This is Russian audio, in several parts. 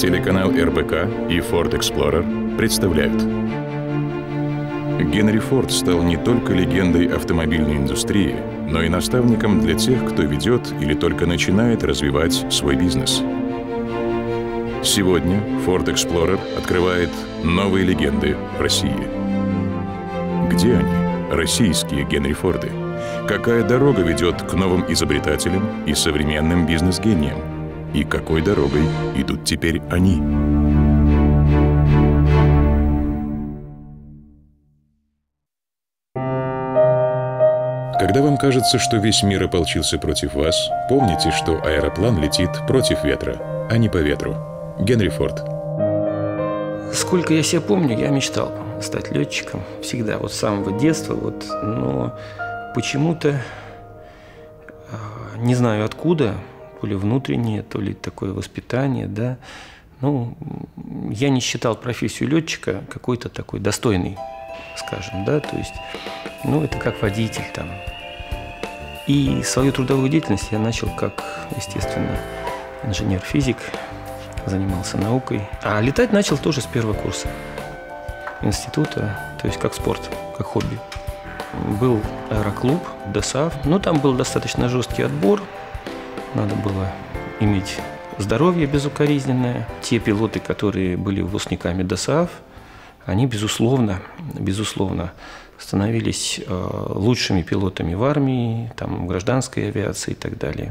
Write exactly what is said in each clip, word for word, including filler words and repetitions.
Телеканал эр бэ ка и Ford Explorer представляют. Генри Форд стал не только легендой автомобильной индустрии, но и наставником для тех, кто ведет или только начинает развивать свой бизнес. Сегодня Ford Explorer открывает новые легенды в России. Где они, российские Генри Форды? Какая дорога ведет к новым изобретателям и современным бизнес-гениям? И какой дорогой идут теперь они? Когда вам кажется, что весь мир ополчился против вас, помните, что аэроплан летит против ветра, а не по ветру. Генри Форд. Сколько я себя помню, я мечтал стать летчиком. Всегда, вот с самого детства. Вот, но почему-то, не знаю откуда, то ли внутреннее, то ли такое воспитание, да, ну, я не считал профессию летчика какой-то такой достойной, скажем, да, то есть, ну, это как водитель там. И свою трудовую деятельность я начал как, естественно, инженер-физик, занимался наукой. А летать начал тоже с первого курса института, то есть как спорт, как хобби. Был аэроклуб, ДОСААФ, но там был достаточно жесткий отбор, надо было иметь здоровье безукоризненное. Те пилоты, которые были выпускниками ДОСААФ, они, безусловно, безусловно, становились э, лучшими пилотами в армии, там, в гражданской авиации и так далее.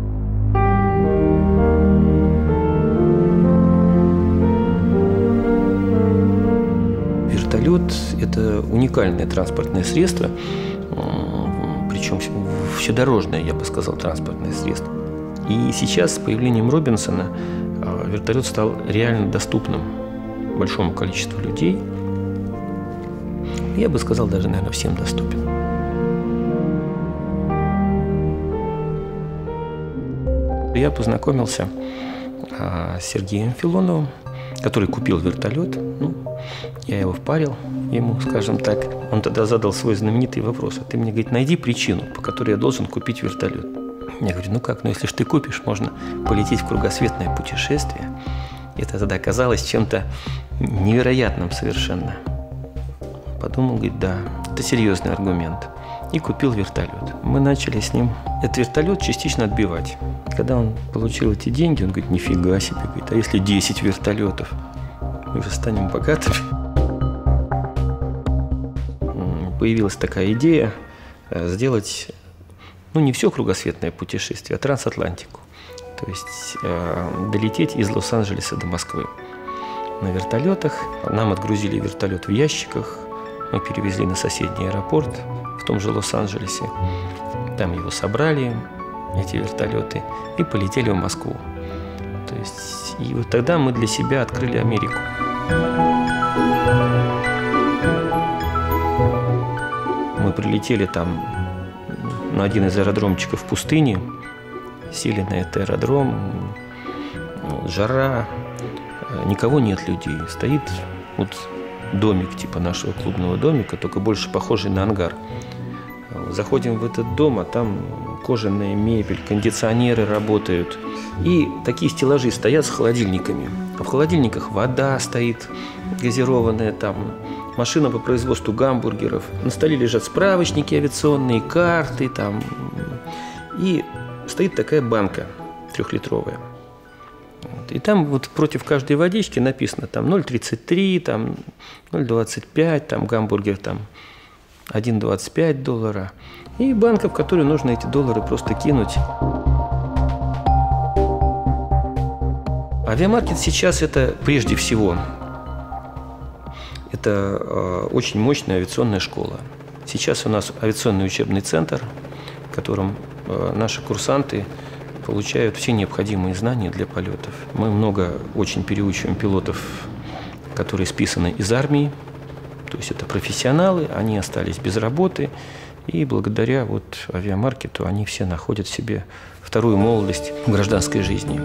Вертолет – это уникальное транспортное средство, причем вседорожное, я бы сказал, транспортное средство. И сейчас с появлением Робинсона вертолет стал реально доступным большому количеству людей. Я бы сказал, даже, наверное, всем доступен. Я познакомился с Сергеем Филоновым, который купил вертолет. Ну, я его впарил ему, скажем так. Он тогда задал свой знаменитый вопрос. А ты мне, говорит, найди причину, по которой я должен купить вертолет. Я говорю, ну как, ну если ж ты купишь, можно полететь в кругосветное путешествие. Это тогда казалось чем-то невероятным совершенно. Подумал, говорит, да, это серьезный аргумент. И купил вертолет. Мы начали с ним этот вертолет частично отбивать. Когда он получил эти деньги, он говорит, нифига себе, говорит, а если десять вертолетов, мы же станем богатыми. Появилась такая идея сделать, ну, не все кругосветное путешествие, а трансатлантику. То есть э, долететь из Лос-Анджелеса до Москвы на вертолетах. Нам отгрузили вертолет в ящиках, мы перевезли на соседний аэропорт в том же Лос-Анджелесе. Там его собрали, эти вертолеты, и полетели в Москву. То есть, и вот тогда мы для себя открыли Америку. Мы прилетели там на один из аэродромчиков в пустыне, сели на этот аэродром, жара, никого нет людей. Стоит вот домик типа нашего клубного домика, только больше похожий на ангар. Заходим в этот дом, а там кожаная мебель, кондиционеры работают. И такие стеллажи стоят с холодильниками. А в холодильниках вода стоит газированная, там машина по производству гамбургеров. На столе лежат справочники авиационные, карты там. И стоит такая банка трехлитровая. Вот. И там вот против каждой водички написано там ноль тридцать три, там ноль двадцать пять, там гамбургер там один двадцать пять доллара. И банка, в которую нужно эти доллары просто кинуть. Авиамаркет сейчас это прежде всего это э, очень мощная авиационная школа. Сейчас у нас авиационный учебный центр, в котором э, наши курсанты получают все необходимые знания для полетов. Мы много очень переучиваем пилотов, которые списаны из армии. То есть это профессионалы, они остались без работы. И благодаря вот авиамаркету они все находят в себе вторую молодость в гражданской жизни.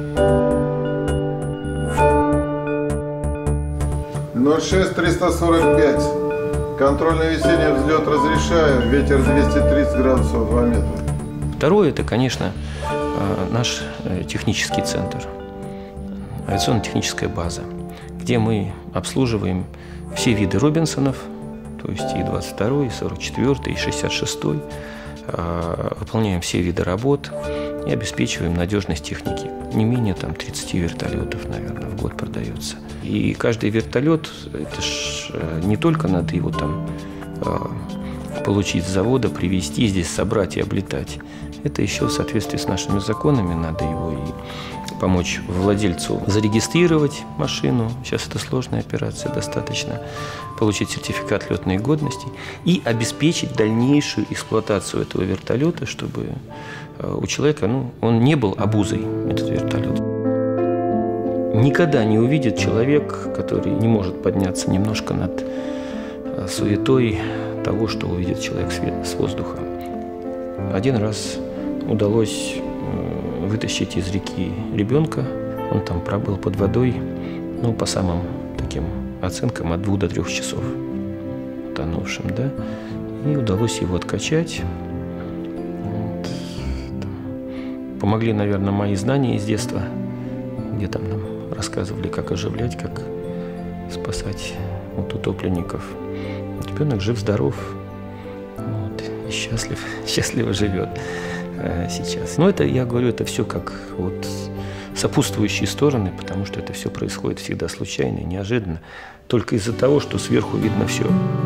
ноль шесть триста сорок пять. Контрольный весенний взлет разрешаю. Ветер двести тридцать градусов, два метра. Второе – это, конечно, наш технический центр. авиационно-техническая база, где мы обслуживаем все виды Робинсонов, то есть и двадцать второй, и сорок четвёртый, и шестьдесят шестой, выполняем все виды работ и обеспечиваем надежность техники. Не менее там, тридцати вертолетов, наверное, в год продается. И каждый вертолет, это ж не только надо его там получить с завода, привезти, здесь собрать и облетать. Это еще в соответствии с нашими законами надо его и помочь владельцу зарегистрировать машину. Сейчас это сложная операция, достаточно получить сертификат летной годности и обеспечить дальнейшую эксплуатацию этого вертолета, чтобы у человека, ну, он не был обузой, этот вертолет. Никогда не увидит человек, который не может подняться немножко над суетой того, что увидит человек с воздуха. Один раз удалось вытащить из реки ребенка. Он там пробыл под водой, ну, по самым таким оценкам, от двух до трех часов утонувшим, да. И удалось его откачать. Вот. Помогли, наверное, мои знания из детства, где там нам рассказывали, как оживлять, как спасать от утопленников. Ребенок жив-здоров, вот, и счастлив, счастливо живет э, сейчас. Но это, я говорю, это все как вот сопутствующие стороны, потому что это все происходит всегда случайно и неожиданно, только из-за того, что сверху видно все.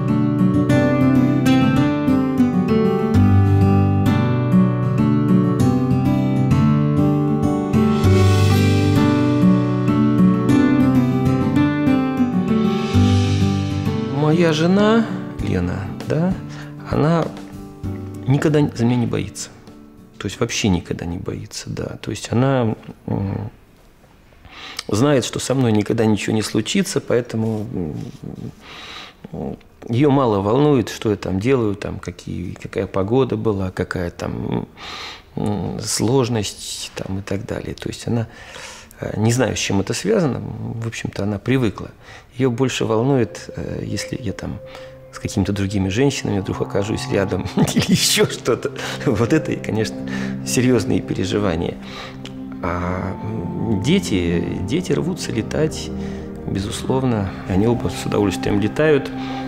Моя жена, Лена, да, она никогда за меня не боится. То есть вообще никогда не боится, да. То есть она знает, что со мной никогда ничего не случится, поэтому ее мало волнует, что я там делаю, там, какие, какая погода была, какая там сложность там, и так далее. То есть она... Не знаю, с чем это связано, в общем-то, она привыкла. Ее больше волнует, если я там с какими-то другими женщинами вдруг окажусь рядом или еще что-то. Вот это, конечно, серьезные переживания. А дети, дети рвутся летать, безусловно. Они оба с удовольствием летают.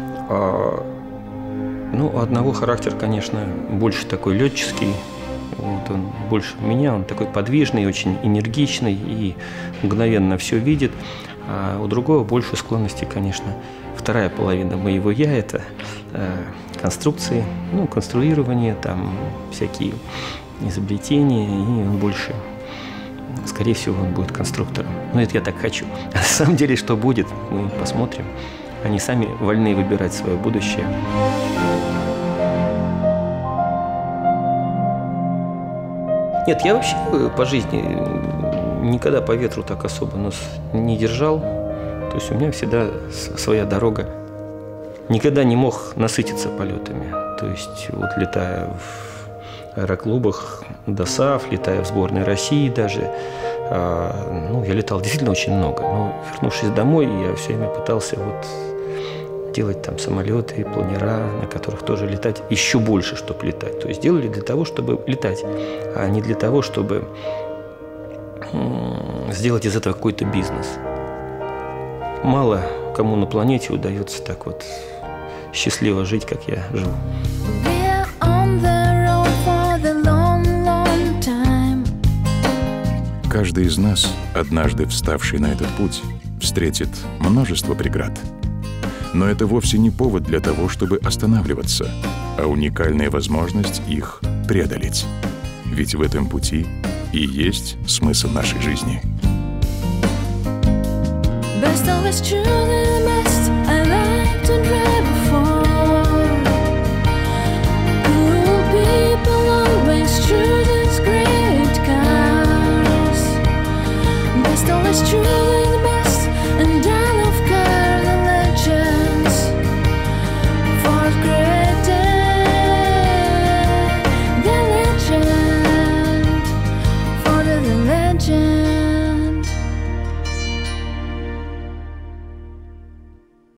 Ну, у одного характер, конечно, больше такой летческий. Вот он больше меня, он такой подвижный, очень энергичный и мгновенно все видит. А у другого больше склонности, конечно, вторая половина моего «я» – это э, конструкции, ну, конструирование, там всякие изобретения, и он больше, скорее всего, он будет конструктором. Но это я так хочу. А на самом деле, что будет, мы посмотрим. Они сами вольны выбирать свое будущее. Нет, я вообще по жизни никогда по ветру так особо нос не держал. То есть у меня всегда своя дорога. Никогда не мог насытиться полетами. То есть вот летая в аэроклубах ДОСААФ, летая в сборной России даже, ну, я летал действительно очень много. Но вернувшись домой, я все время пытался вот делать там самолеты, планера, на которых тоже летать еще больше, чтобы летать. То есть делали для того, чтобы летать, а не для того, чтобы сделать из этого какой-то бизнес. Мало кому на планете удается так вот счастливо жить, как я жил. Каждый из нас, однажды вставший на этот путь, встретит множество преград. Но это вовсе не повод для того, чтобы останавливаться, а уникальная возможность их преодолеть. Ведь в этом пути и есть смысл нашей жизни. Best always true.